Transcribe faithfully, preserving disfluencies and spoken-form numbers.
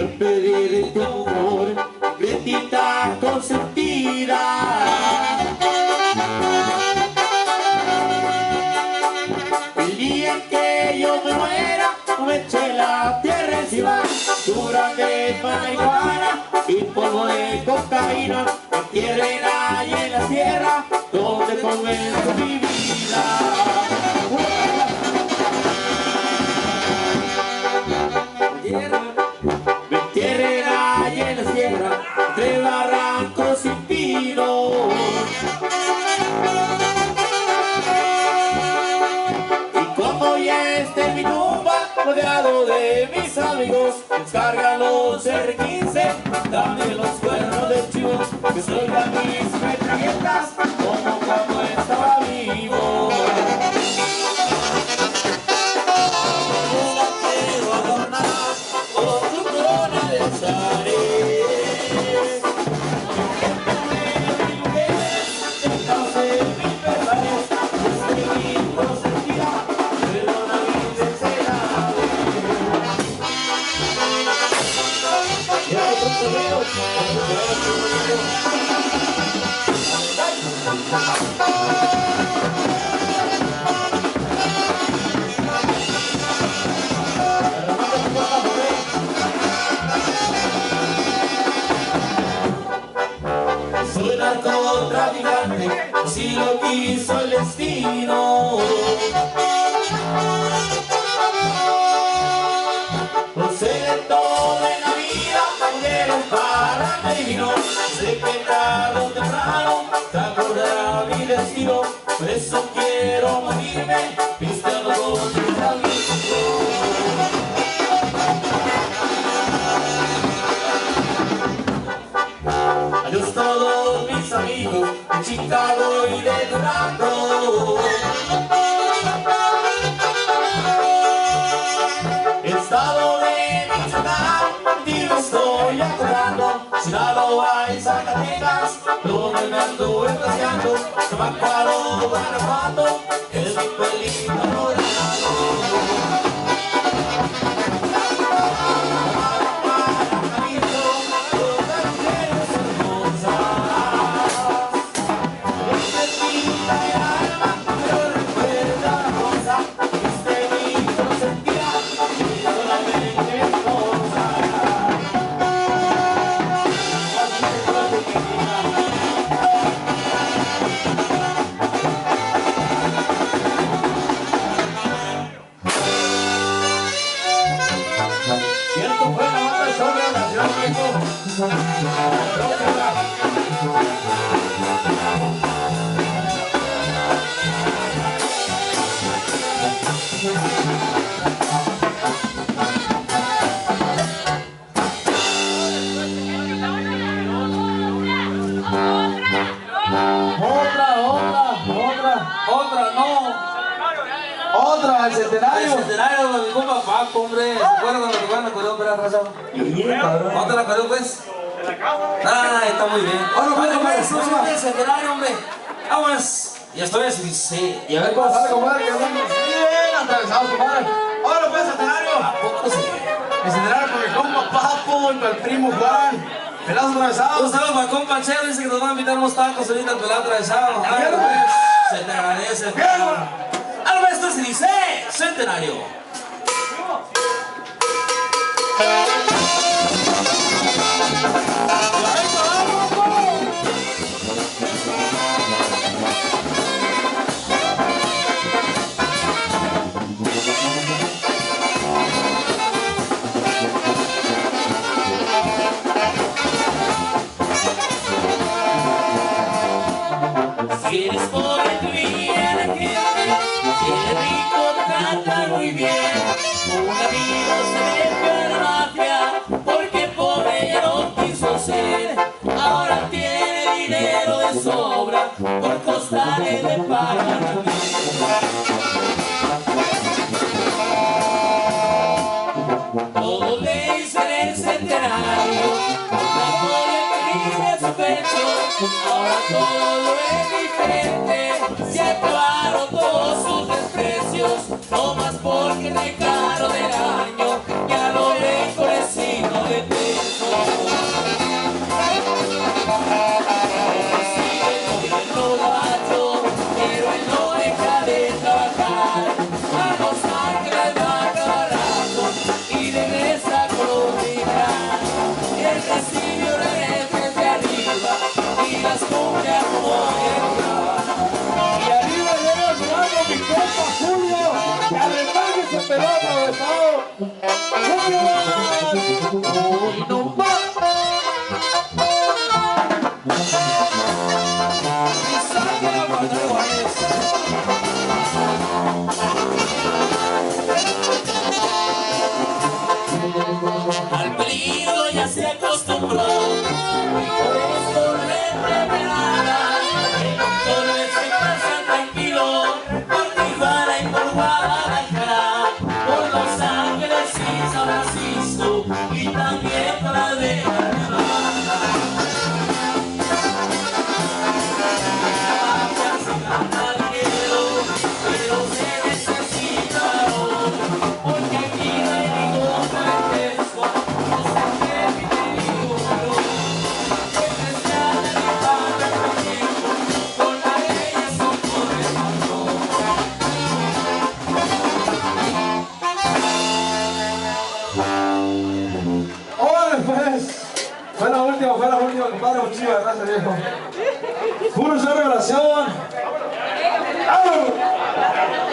quiero pedir tu amor, Gretita consentida. El día en que yo me muera, me eche la tierra encima, dura que marihuana y polvo de cocaína, en tierra y en la tierra, donde comienzo mi vida. Me entierra y en la tierra, entre barrancos y pinos. Y como ya esté en mi tumba, rodeado de mis amigos, descargan los R quince, dame los cuernos de chivo, que soy las mis metralletas, como cuando estaba vivo. Soy narcotraficante, si lo quiso el destino. No sé de todo en la vida, mujeres para mí vino. Sé que tarde o temprano te acordará mi destino. Por eso quiero morirme, pisteando con mis amigos. Adiós todos mis amigos de Chicago y de Durango. Estado de Michoacán, contigo estoy acordando. Sinaloa y Zacatecas, donde me anduve paseando. Chamacuaro, Guanajuato, es mi pueblito adorado. Otra, el centenario. El centenario de mi compa Paco, hombre. ¿Se acuerdan cuando tocaron el acordeón, pero raza? ¿Otra acordeón, pues? Ah, está muy bien. Bueno, bueno, pues, pues, pues, el centenario, hombre. Vámonos. Ya estoy así, sí. Y a ver cómo sale, compadre, que andamos bien atravesados, compadre. Ahora pues, centenario. ¿A poco sí? El centenario con el compa Papo y con el primo Juan. Pelados atravesados. Un saludo para el compa Cheo, dice que nos va a invitar unos tacos ahorita al pelado atravesado. A ver, pues, se te agradece. Algo esto se dice centenario. Si eres pobre tu vida, la gente, si eres rico te trata muy bien. Un amigo se metió a la mafia porque pobre ya no quiso ser. Ahora tiene dinero de sobra por costales de pagar. Todos le dicen el centenario, la pobre vive su pecho. Ahora todo es diferente, se acabaron todos sus desprecios, no más porque el caro del año ya lo ven con el signo de Hoy no va. Al peligro ya se acostumbró y por eso repremerada el doctor se pasa tranquilo por Tijuana y por Guadalajara, por Los Ángeles y San Francisco y también por la Vega Nevada. Ya se gana dinero, pero se necesita valor, porque aquí no hay ningún pretexto. ¡Órale, pues! Fue la última, fue la última, compadre. Muchísimas gracias, viejo. Puro ser revelación. ¡Vámonos!